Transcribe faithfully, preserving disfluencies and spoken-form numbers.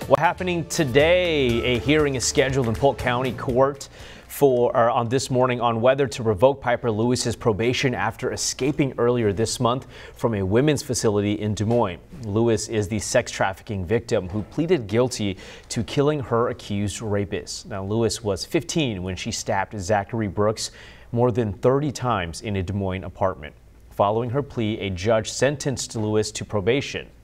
What's happening today? A hearing is scheduled in Polk County Court for or on this morning on whether to revoke Pieper Lewis's probation after escaping earlier this month from a women's facility in Des Moines. Lewis is the sex trafficking victim who pleaded guilty to killing her accused rapist. Now, Lewis was fifteen when she stabbed Zachary Brooks more than thirty times in a Des Moines apartment. Following her plea, a judge sentenced Lewis to probation.